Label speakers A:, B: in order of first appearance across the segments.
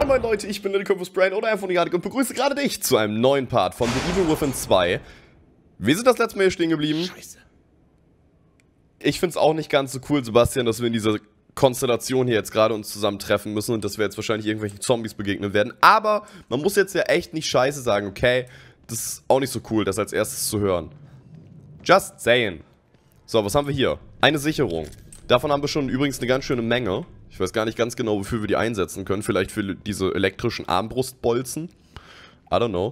A: Moin Leute, ich bin Lilycompus Brain oder Infoneatic und begrüße gerade dich zu einem neuen Part von The Evil Within 2. Wir sind das letzte Mal hier stehen geblieben.
B: Scheiße.
A: Ich find's auch nicht ganz so cool, Sebastian, dass wir in dieser Konstellation hier jetzt gerade uns zusammentreffen müssen und dass wir jetzt wahrscheinlich irgendwelchen Zombies begegnen werden. Aber man muss jetzt ja echt nicht scheiße sagen, okay? Das ist auch nicht so cool, das als erstes zu hören. Just saying. So, was haben wir hier? Eine Sicherung. Davon haben wir schon übrigens eine ganz schöne Menge. Ich weiß gar nicht ganz genau, wofür wir die einsetzen können. Vielleicht für diese elektrischen Armbrustbolzen. I don't know.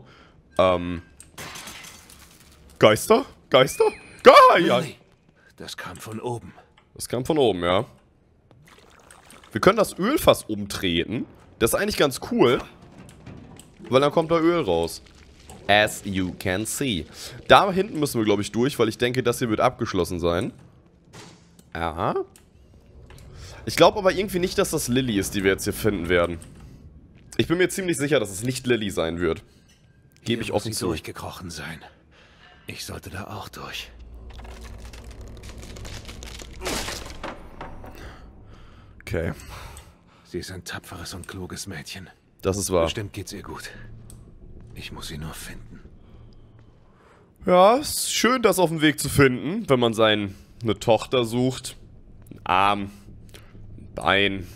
A: Geister? Geister? Ja.
B: Das kam von oben.
A: Das kam von oben, ja. Wir können das Ölfass umtreten. Das ist eigentlich ganz cool. Weil dann kommt da Öl raus. As you can see. Da hinten müssen wir, glaube ich, durch, weil ich denke, das hier wird abgeschlossen sein. Ja. Ich glaube aber irgendwie nicht, dass das Lily ist, die wir jetzt hier finden werden. Ich bin mir ziemlich sicher, dass es nicht Lily sein wird. Gebe ich offen zu.
B: Durchgekrochen sein. Ich sollte da auch durch.
A: Okay.
B: Sie ist ein tapferes und kluges Mädchen.
A: Das ist wahr.
B: Bestimmt geht's ihr gut. Ich muss sie nur finden.
A: Ja, ist schön, das auf dem Weg zu finden, wenn man eine Tochter sucht. Ein Arm. Ein Bein.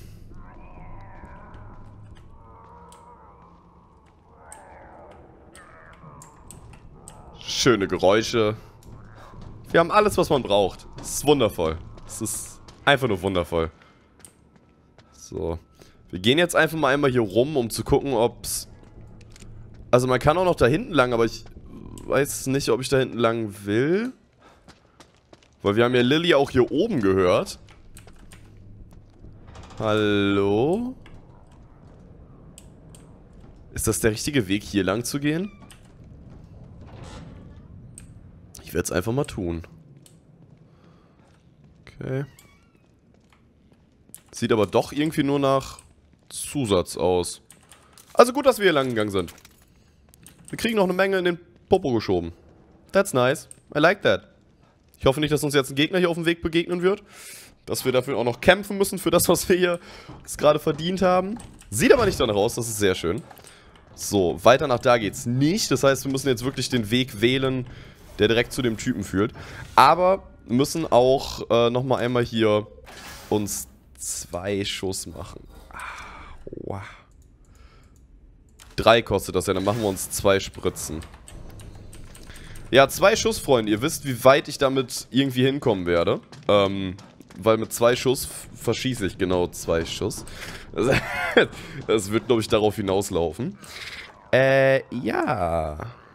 A: Schöne Geräusche. Wir haben alles, was man braucht. Es ist wundervoll. Es ist einfach nur wundervoll. So. Wir gehen jetzt einfach mal einmal hier rum, um zu gucken, ob's... Also man kann auch noch da hinten lang, aber ich weiß nicht, ob ich da hinten lang will. Weil wir haben ja Lily auch hier oben gehört. Hallo? Ist das der richtige Weg, hier lang zu gehen? Ich werde es einfach mal tun. Okay. Sieht aber doch irgendwie nur nach Zusatz aus. Also gut, dass wir hier lang gegangen sind. Wir kriegen noch eine Menge in den Popo geschoben. That's nice. I like that. Ich hoffe nicht, dass uns jetzt ein Gegner hier auf dem Weg begegnen wird. Dass wir dafür auch noch kämpfen müssen für das, was wir hier jetzt gerade verdient haben. Sieht aber nicht danach aus, das ist sehr schön. So, weiter nach da geht's nicht. Das heißt, wir müssen jetzt wirklich den Weg wählen, der direkt zu dem Typen führt. Aber wir müssen auch nochmal einmal hier uns 2 Schuss machen. Wow. 3 kostet das ja, dann machen wir uns 2 Spritzen. Ja, 2 Schuss, Freunde. Ihr wisst, wie weit ich damit irgendwie hinkommen werde. Weil mit 2 Schuss verschieße ich genau 2 Schuss. Das wird, glaube ich, darauf hinauslaufen. Ja.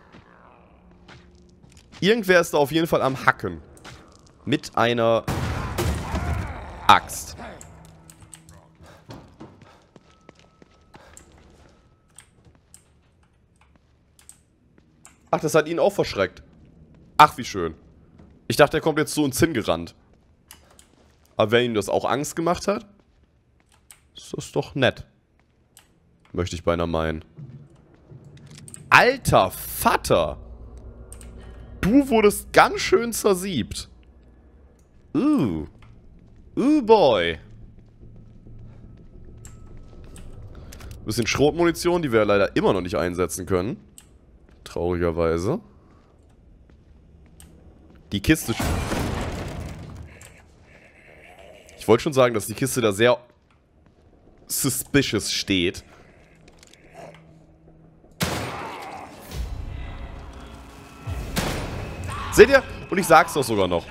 A: Irgendwer ist da auf jeden Fall am Hacken. Mit einer Axt. Ach, das hat ihn auch verschreckt. Ach, wie schön. Ich dachte, er kommt jetzt zu uns hingerannt. Aber wenn ihm das auch Angst gemacht hat, ist das doch nett. Möchte ich beinahe meinen. Alter Vater! Du wurdest ganz schön zersiebt. Boy. Bisschen Schrotmunition, die wir leider immer noch nicht einsetzen können. Traurigerweise. Die Kiste... Ich wollte schon sagen, dass die Kiste da sehr suspicious steht. Seht ihr? Und ich sag's doch sogar noch.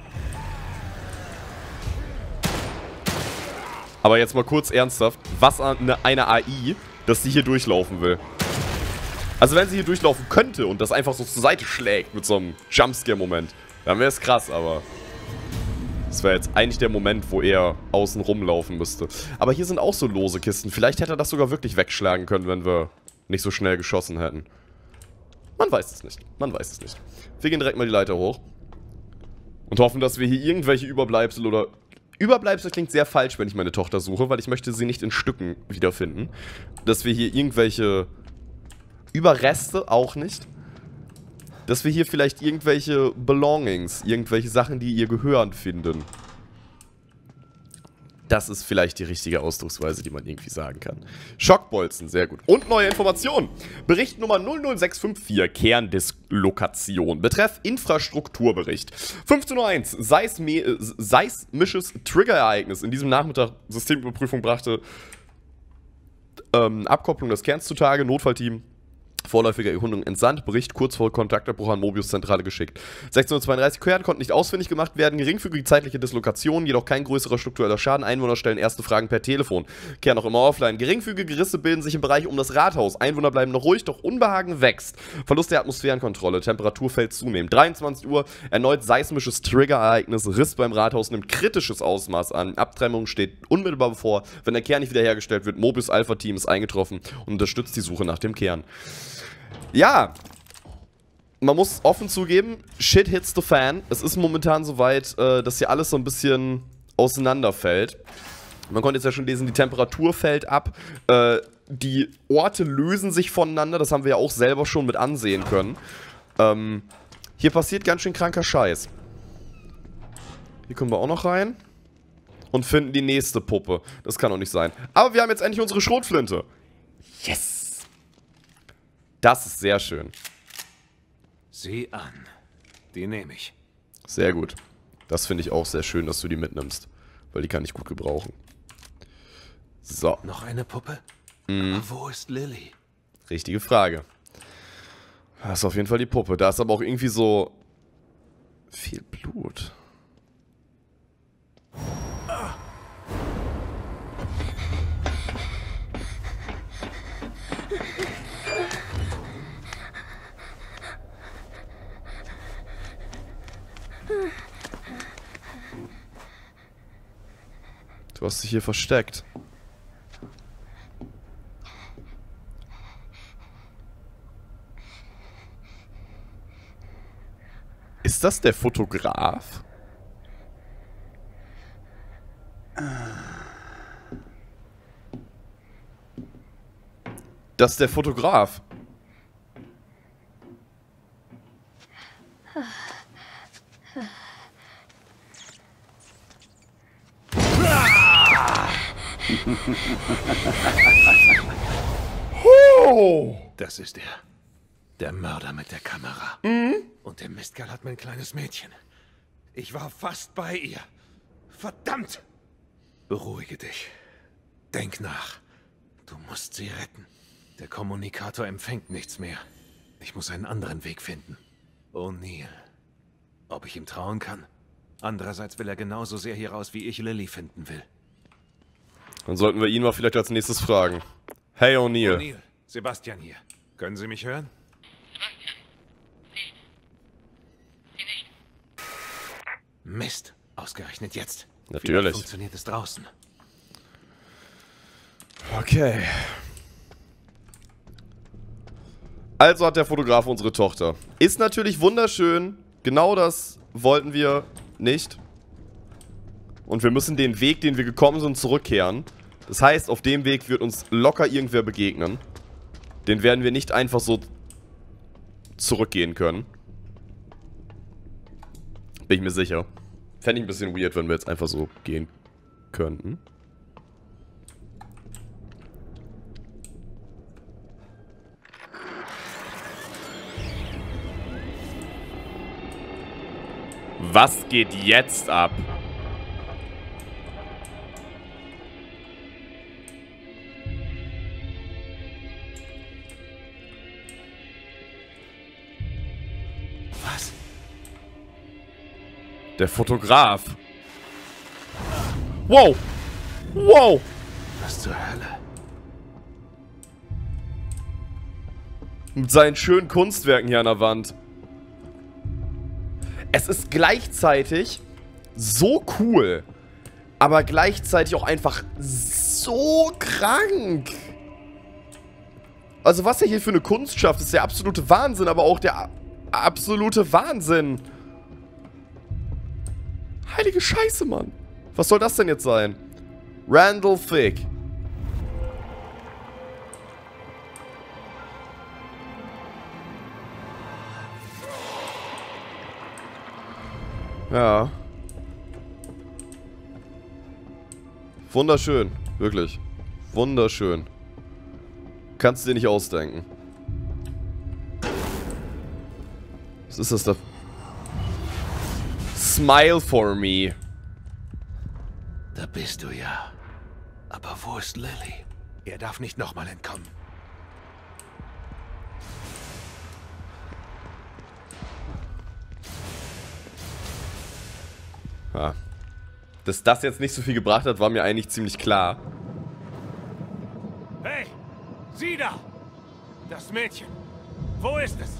A: Aber jetzt mal kurz ernsthaft. Was an eine AI, dass die hier durchlaufen will. Also wenn sie hier durchlaufen könnte und das einfach so zur Seite schlägt mit so einem Jumpscare-Moment, dann wäre es krass, aber... Das wäre jetzt eigentlich der Moment, wo er außen rumlaufen müsste. Aber hier sind auch so lose Kisten. Vielleicht hätte er das sogar wirklich wegschlagen können, wenn wir nicht so schnell geschossen hätten. Man weiß es nicht. Man weiß es nicht. Wir gehen direkt mal die Leiter hoch. Und hoffen, dass wir hier irgendwelche Überbleibsel oder... Überbleibsel klingt sehr falsch, wenn ich meine Tochter suche, weil ich möchte sie nicht in Stücken wiederfinden. Dass wir hier irgendwelche... Überreste auch nicht. Dass wir hier vielleicht irgendwelche Belongings, irgendwelche Sachen, die ihr gehören, finden. Das ist vielleicht die richtige Ausdrucksweise, die man irgendwie sagen kann. Schockbolzen, sehr gut. Und neue Informationen. Bericht Nummer 00654, Kerndislokation. Betreff Infrastrukturbericht. 15:01 Uhr, seismisches Triggerereignis. In diesem Nachmittag Systemüberprüfung brachte Abkopplung des Kerns zutage. Notfallteam. Vorläufige Erkundung entsandt, Bericht kurz vor Kontaktabbruch an Mobius-Zentrale geschickt. 16:32 Uhr, Kern konnten nicht ausfindig gemacht werden, geringfügige zeitliche Dislokation, jedoch kein größerer struktureller Schaden. Einwohner stellen erste Fragen per Telefon. Kern noch immer offline. Geringfügige Risse bilden sich im Bereich um das Rathaus. Einwohner bleiben noch ruhig, doch Unbehagen wächst. Verlust der Atmosphärenkontrolle, Temperatur fällt zunehmend. 23 Uhr, erneut seismisches Triggerereignis, Riss beim Rathaus nimmt kritisches Ausmaß an. Abtrennung steht unmittelbar bevor. Wenn der Kern nicht wiederhergestellt wird, Mobius-Alpha-Team ist eingetroffen und unterstützt die Suche nach dem Kern. Ja, man muss offen zugeben, shit hits the fan. Es ist momentan soweit, dass hier alles so ein bisschen auseinanderfällt. Man konnte jetzt ja schon lesen, die Temperatur fällt ab, die Orte lösen sich voneinander, das haben wir ja auch selber schon mit ansehen können. Hier passiert ganz schön kranker Scheiß. Hier kommen wir auch noch rein und finden die nächste Puppe. Das kann doch nicht sein. Aber wir haben jetzt endlich unsere Schrotflinte. Yes! Das ist sehr schön.
B: Sieh an. Die nehme ich.
A: Sehr gut. Das finde ich auch sehr schön, dass du die mitnimmst. Weil die kann ich gut gebrauchen. So.
B: Noch eine Puppe? Aber wo ist Lily?
A: Richtige Frage. Das ist auf jeden Fall die Puppe. Da ist aber auch irgendwie so viel Blut. Du hast dich hier versteckt. Ist das der Fotograf? Das ist der Fotograf.
B: Das ist er. Der Mörder mit der Kamera. Und der Mistkerl hat mein kleines Mädchen. Ich war fast bei ihr. Verdammt! Beruhige dich. Denk nach. Du musst sie retten. Der Kommunikator empfängt nichts mehr. Ich muss einen anderen Weg finden. O'Neill. Ob ich ihm trauen kann? Andererseits will er genauso sehr hier raus, wie ich Lily finden will.
A: Dann sollten wir ihn mal vielleicht als nächstes fragen. Hey O'Neill.
B: O'Neill, Sebastian hier. Können Sie mich hören? Mist, ausgerechnet jetzt.
A: Natürlich.
B: Vielleicht funktioniert es draußen.
A: Okay. Also hat der Fotograf unsere Tochter. Ist natürlich wunderschön. Genau das wollten wir nicht. Und wir müssen den Weg, den wir gekommen sind, zurückkehren. Das heißt, auf dem Weg wird uns locker irgendwer begegnen. Den werden wir nicht einfach so zurückgehen können. Bin ich mir sicher. Fände ich ein bisschen weird, wenn wir jetzt einfach so gehen könnten. Was geht jetzt ab?
B: Was?
A: Der Fotograf. Wow. Wow.
B: Was zur Hölle?
A: Mit seinen schönen Kunstwerken hier an der Wand. Es ist gleichzeitig so cool, aber gleichzeitig auch einfach so krank. Also was er hier für eine Kunst schafft, ist der absolute Wahnsinn, aber auch der absolute Wahnsinn. Heilige Scheiße, Mann. Was soll das denn jetzt sein? Randall Fick. Ja. Wunderschön. Wirklich. Wunderschön. Kannst du dir nicht ausdenken. Was ist das da? Smile for me.
B: Da bist du ja. Aber wo ist Lily? Er darf nicht nochmal entkommen.
A: Ja. Dass das jetzt nicht so viel gebracht hat, war mir eigentlich ziemlich klar.
B: Hey! Sieh da! Das Mädchen! Wo ist es?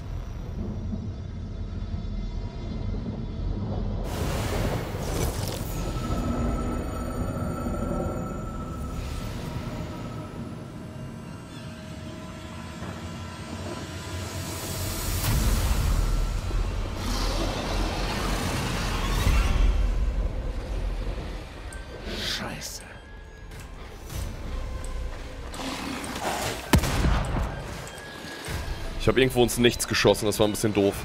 B: Scheiße.
A: Ich habe irgendwo ins Nichts geschossen, das war ein bisschen doof.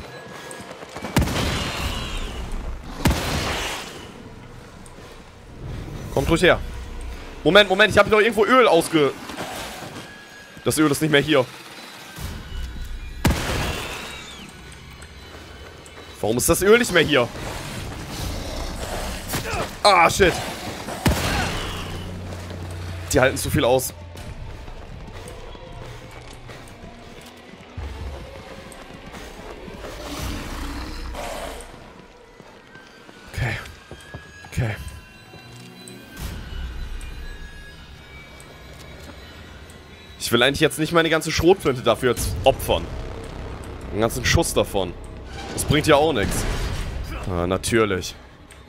A: Kommt ruhig her. Moment, Moment, ich habe doch irgendwo Öl ausge... Das Öl ist nicht mehr hier. Warum ist das Öl nicht mehr hier? Ah, shit. Die halten zu viel aus. Okay. Okay. Ich will eigentlich jetzt nicht meine ganze Schrotflinte dafür jetzt opfern. Einen ganzen Schuss davon. Das bringt ja auch nichts. Ah, natürlich.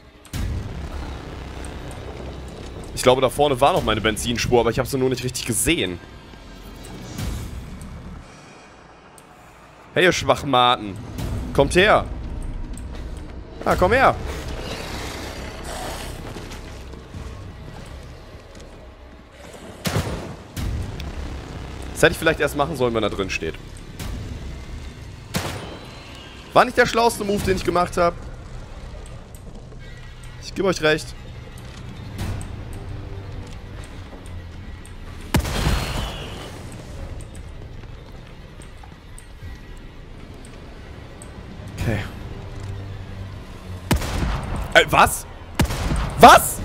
A: Ich glaube, da vorne war noch meine Benzinspur, aber ich habe sie nur nicht richtig gesehen. Hey, ihr Schwachmaten. Kommt her. Ah, komm her. Das hätte ich vielleicht erst machen sollen, wenn er drin steht. War nicht der schlauste Move, den ich gemacht habe. Ich gebe euch recht. Okay. Was? Was?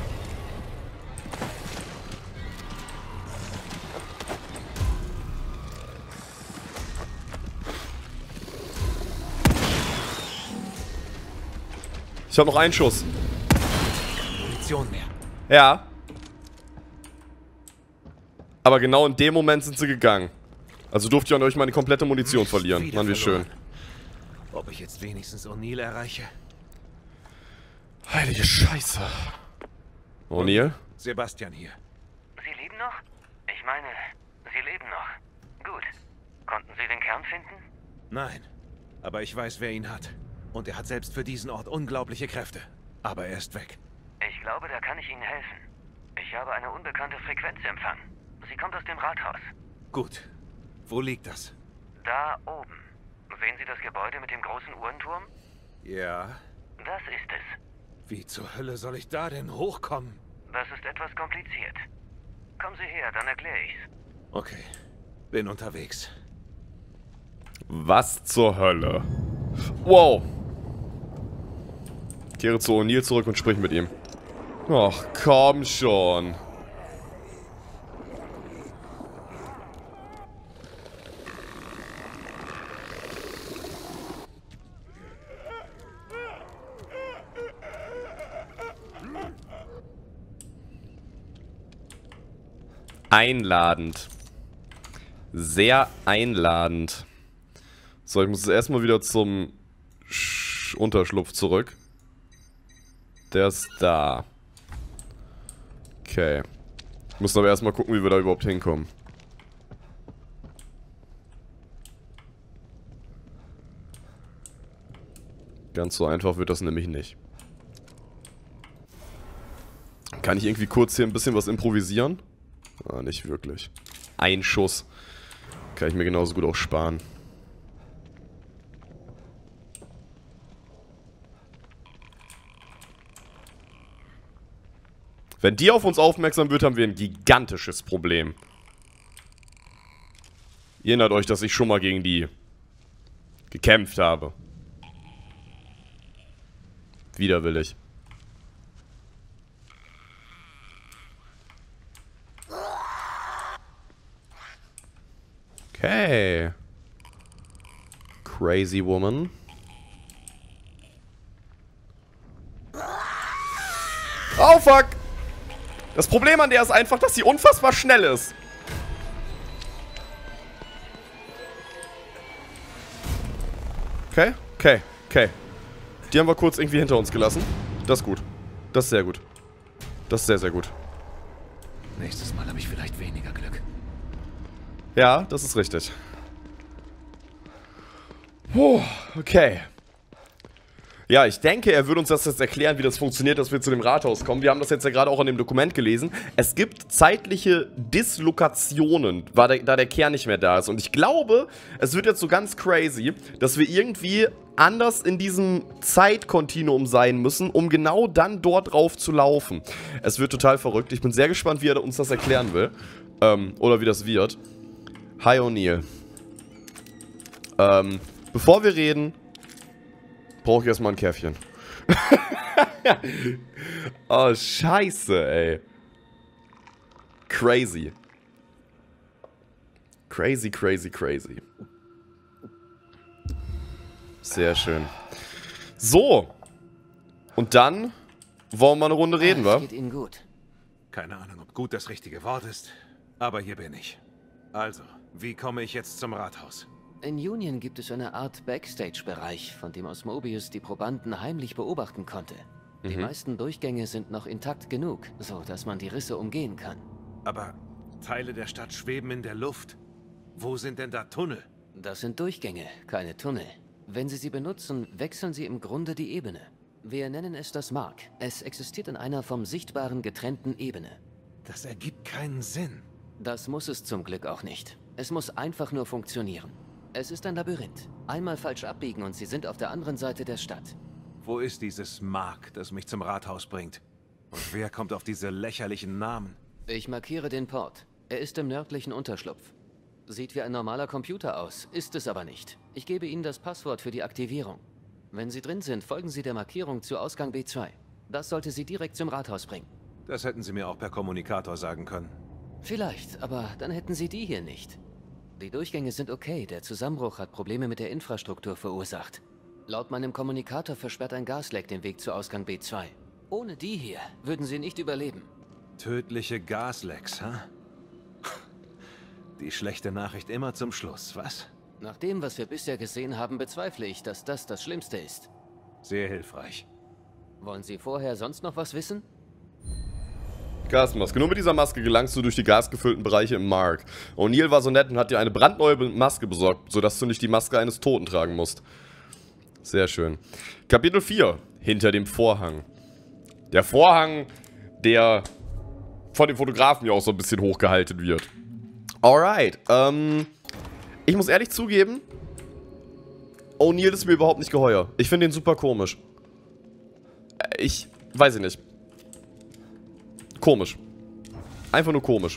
A: Ich habe noch einen Schuss.
B: Munition mehr.
A: Ja. Aber genau in dem Moment sind sie gegangen. Also durfte ich an euch meine komplette Munition verlieren. Mann, wie schön.
B: Ob ich jetzt wenigstens O'Neill erreiche?
A: Heilige Scheiße. O'Neill?
B: Sebastian hier.
C: Sie leben noch? Ich meine, Sie leben noch. Gut. Konnten Sie den Kern finden?
B: Nein, aber ich weiß, wer ihn hat. Und er hat selbst für diesen Ort unglaubliche Kräfte. Aber er ist weg.
C: Ich glaube, da kann ich Ihnen helfen. Ich habe eine unbekannte Frequenz empfangen. Sie kommt aus dem Rathaus.
B: Gut. Wo liegt das?
C: Da oben. Sehen Sie das Gebäude mit dem großen Uhrenturm?
B: Ja.
C: Das ist es.
B: Wie zur Hölle soll ich da denn hochkommen?
C: Das ist etwas kompliziert. Kommen Sie her, dann erkläre ich's.
B: Okay. Bin unterwegs.
A: Was zur Hölle? Wow. Kehre zu O'Neill zurück und sprich mit ihm. Ach, komm schon. Einladend. Sehr einladend. So, ich muss jetzt erstmal wieder zum Unterschlupf zurück. Der ist da. Okay. Müssen aber erstmal gucken, wie wir da überhaupt hinkommen. Ganz so einfach wird das nämlich nicht. Kann ich irgendwie kurz hier ein bisschen was improvisieren? Ah, nicht wirklich. Ein Schuss. Kann ich mir genauso gut auch sparen. Wenn die auf uns aufmerksam wird, haben wir ein gigantisches Problem. Ihr erinnert euch, dass ich schon mal gegen die gekämpft habe. Widerwillig. Okay. Crazy Woman. Oh, fuck! Das Problem an der ist einfach, dass sie unfassbar schnell ist. Okay, okay, okay. Die haben wir kurz irgendwie hinter uns gelassen. Das ist gut. Das ist sehr gut. Das ist sehr, sehr gut.
B: Nächstes Mal habe ich vielleicht weniger Glück.
A: Ja, das ist richtig. Puh, okay. Ja, ich denke, er würde uns das jetzt erklären, wie das funktioniert, dass wir zu dem Rathaus kommen. Wir haben das jetzt ja gerade auch in dem Dokument gelesen. Es gibt zeitliche Dislokationen, da der Kern nicht mehr da ist. Und ich glaube, es wird jetzt so ganz crazy, dass wir irgendwie anders in diesem Zeitkontinuum sein müssen, um genau dann dort drauf zu laufen. Es wird total verrückt. Ich bin sehr gespannt, wie er uns das erklären will. Oder wie das wird. Hi, O'Neill. Bevor wir reden, brauche ich erstmal ein Käffchen. Oh, scheiße, ey. Crazy. Crazy, crazy, crazy. Sehr schön. So. Und dann wollen wir mal eine Runde reden, wa?
D: Es geht Ihnen gut.
B: Keine Ahnung, ob gut das richtige Wort ist, aber hier bin ich. Also, wie komme ich jetzt zum Rathaus?
D: In Union gibt es eine Art Backstage-Bereich, von dem aus Mobius die Probanden heimlich beobachten konnte. Die meisten Durchgänge sind noch intakt genug, so dass man die Risse umgehen kann.
B: Aber Teile der Stadt schweben in der Luft. Wo sind denn da Tunnel?
D: Das sind Durchgänge, keine Tunnel. Wenn Sie sie benutzen, wechseln Sie im Grunde die Ebene. Wir nennen es das Mark. Es existiert in einer vom Sichtbaren getrennten Ebene.
B: Das ergibt keinen Sinn.
D: Das muss es zum Glück auch nicht. Es muss einfach nur funktionieren. Es ist ein Labyrinth. Einmal falsch abbiegen und Sie sind auf der anderen Seite der Stadt.
B: Wo ist dieses Mark, das mich zum Rathaus bringt? Und wer kommt auf diese lächerlichen Namen?
D: Ich markiere den Port. Er ist im nördlichen Unterschlupf. Sieht wie ein normaler Computer aus, ist es aber nicht. Ich gebe Ihnen das Passwort für die Aktivierung. Wenn Sie drin sind, folgen Sie der Markierung zu Ausgang B2. Das sollte Sie direkt zum Rathaus bringen.
B: Das hätten Sie mir auch per Kommunikator sagen können.
D: Vielleicht, aber dann hätten Sie die hier nicht. Die Durchgänge sind okay, der Zusammenbruch hat Probleme mit der Infrastruktur verursacht. Laut meinem Kommunikator versperrt ein Gasleck den Weg zu Ausgang B2. Ohne die hier würden Sie nicht überleben.
B: Tödliche Gaslecks, ha? Die schlechte Nachricht immer zum Schluss, was?
D: Nach dem, was wir bisher gesehen haben, bezweifle ich, dass das das Schlimmste ist.
B: Sehr hilfreich.
D: Wollen Sie vorher sonst noch was wissen?
A: Gasmaske. Nur mit dieser Maske gelangst du durch die gasgefüllten Bereiche im Mark. O'Neill war so nett und hat dir eine brandneue Maske besorgt, sodass du nicht die Maske eines Toten tragen musst. Sehr schön. Kapitel 4. Hinter dem Vorhang. Der Vorhang, der von dem Fotografen ja auch so ein bisschen hochgehalten wird. Alright. Ich muss ehrlich zugeben, O'Neill ist mir überhaupt nicht geheuer. Ich finde ihn super komisch. Ich weiß ich nicht. Komisch. Einfach nur komisch.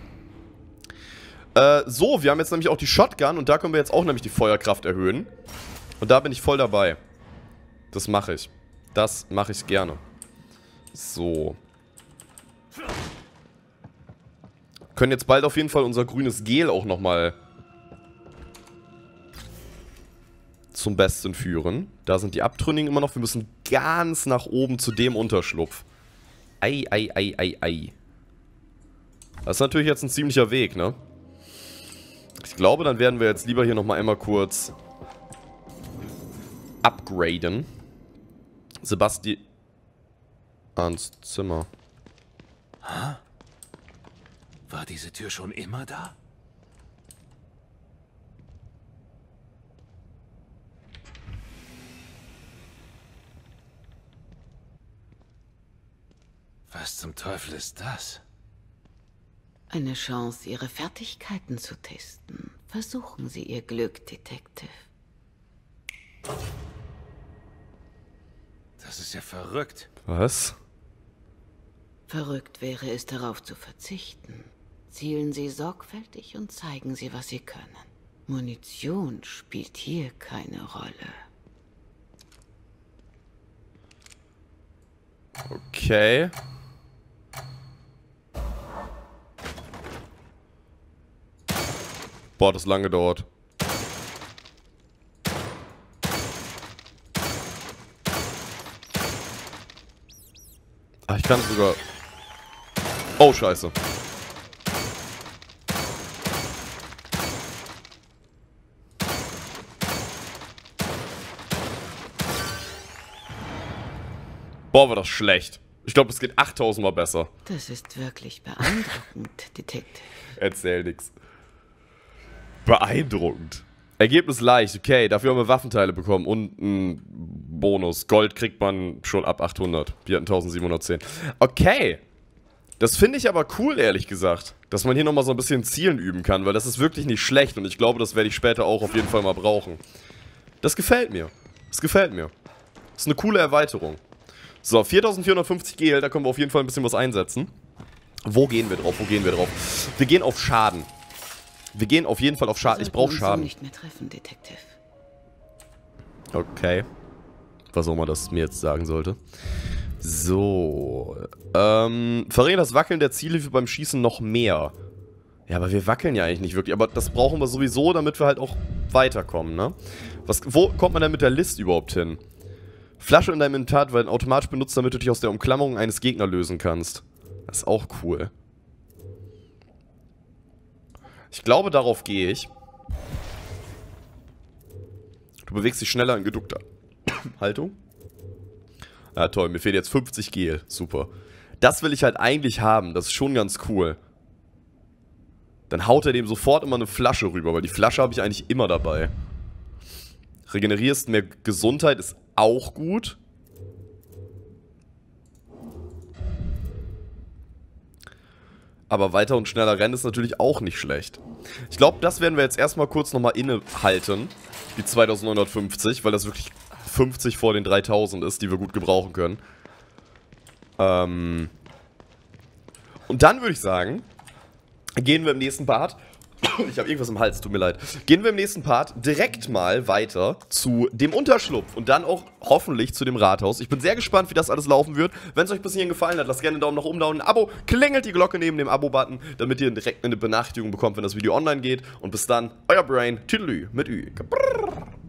A: So, wir haben jetzt nämlich auch die Shotgun und da können wir jetzt auch nämlich die Feuerkraft erhöhen. Und da bin ich voll dabei. Das mache ich. Das mache ich gerne. So. Können jetzt bald auf jeden Fall unser grünes Gel auch nochmal zum Besten führen. Da sind die Abtrünnigen immer noch. Wir müssen ganz nach oben zu dem Unterschlupf. Ei, ei, ei, ei, ei. Das ist natürlich jetzt ein ziemlicher Weg, ne? Ich glaube, dann werden wir jetzt lieber hier nochmal einmal kurz upgraden. Sebastian ans Zimmer.
B: Hä? War diese Tür schon immer da? Was zum Teufel ist das?
E: Eine Chance, Ihre Fertigkeiten zu testen. Versuchen Sie Ihr Glück, Detective.
B: Das ist ja verrückt.
A: Was?
E: Verrückt wäre es, darauf zu verzichten. Zielen Sie sorgfältig und zeigen Sie, was Sie können. Munition spielt hier keine Rolle.
A: Okay. Boah, das lange dauert. Ah, ich kann sogar... Oh, scheiße. Boah, war das schlecht. Ich glaube, es geht 8000 Mal besser.
E: Das ist wirklich beeindruckend, Detective.
A: Erzähl nix. Beeindruckend. Ergebnis leicht, okay. Dafür haben wir Waffenteile bekommen und einen Bonus. Gold kriegt man schon ab 800. Wir hatten 1710. Okay. Das finde ich aber cool, ehrlich gesagt. Dass man hier nochmal so ein bisschen Zielen üben kann, weil das ist wirklich nicht schlecht und ich glaube, das werde ich später auch auf jeden Fall mal brauchen. Das gefällt mir. Das gefällt mir. Das ist eine coole Erweiterung. So, 4450 Gel, da können wir auf jeden Fall ein bisschen was einsetzen. Wo gehen wir drauf? Wo gehen wir drauf? Wir gehen auf Schaden. Wir gehen auf jeden Fall auf Schaden. Ich brauche Schaden.
E: Nicht mehr treffen, Detective.
A: Okay. Was auch immer das mir jetzt sagen sollte. So. Verringert das Wackeln der Zielhilfe beim Schießen noch mehr. Ja, aber wir wackeln ja eigentlich nicht wirklich. Aber das brauchen wir sowieso, damit wir halt auch weiterkommen, ne? Wo kommt man denn mit der List überhaupt hin? Flasche in deinem Inventar werden automatisch benutzt, damit du dich aus der Umklammerung eines Gegners lösen kannst. Das ist auch cool. Ich glaube, darauf gehe ich. Du bewegst dich schneller in geduckter Haltung. Ja, toll. Mir fehlt jetzt 50 Gel. Super. Das will ich halt eigentlich haben. Das ist schon ganz cool. Dann haut er dem sofort immer eine Flasche rüber, weil die Flasche habe ich eigentlich immer dabei. Regenerierst mehr Gesundheit ist auch gut. Aber weiter und schneller rennen ist natürlich auch nicht schlecht. Ich glaube, das werden wir jetzt erstmal kurz nochmal innehalten. Die 2950, weil das wirklich 50 vor den 3000 ist, die wir gut gebrauchen können. Und dann würde ich sagen, gehen wir im nächsten Part... Ich habe irgendwas im Hals, tut mir leid. Gehen wir im nächsten Part direkt mal weiter zu dem Unterschlupf und dann auch hoffentlich zu dem Rathaus. Ich bin sehr gespannt, wie das alles laufen wird. Wenn es euch bis hierhin gefallen hat, lasst gerne einen Daumen nach oben da und ein Abo. Klingelt die Glocke neben dem Abo-Button, damit ihr direkt eine Benachrichtigung bekommt, wenn das Video online geht. Und bis dann, euer Brain, Tüdelü mit Ü.